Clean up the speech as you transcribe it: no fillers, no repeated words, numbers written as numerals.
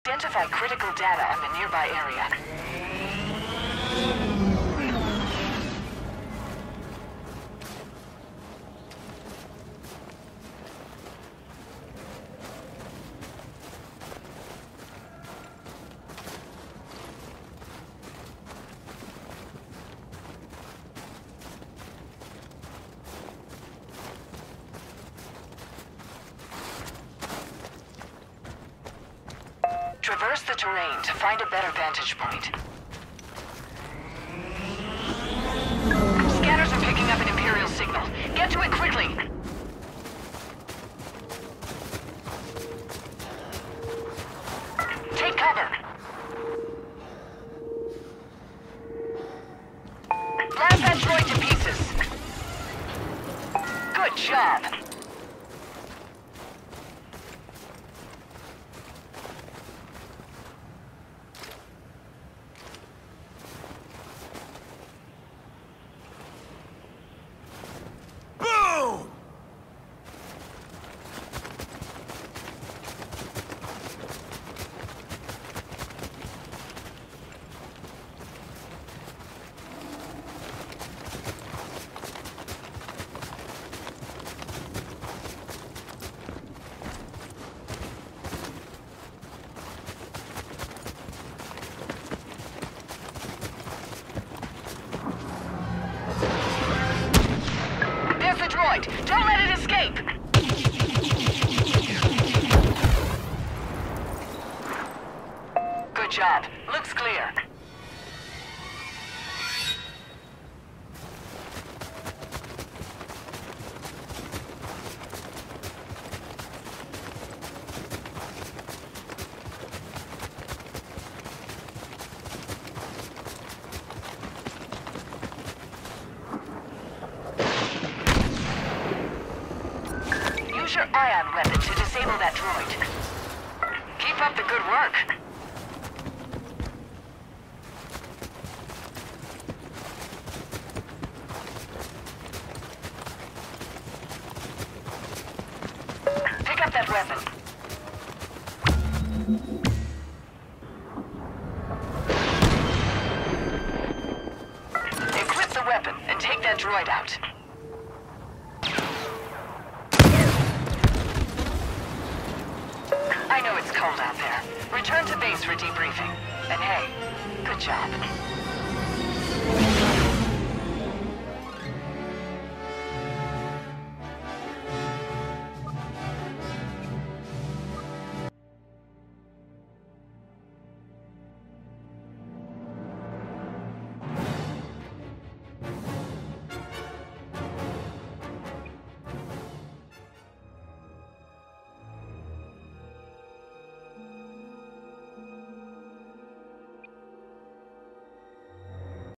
Identify critical data on the nearby area. Traverse the terrain to find a better vantage point. Scanners are picking up an Imperial signal. Get to it quickly! Take cover! Blast that droid to pieces! Good job! Don't let it escape! Good job. Looks clear. Use your ion weapon to disable that droid. Keep up the good work. Pick up that weapon. Equip the weapon and take that droid out. I know it's cold out there. Return to base for debriefing. And hey, good job.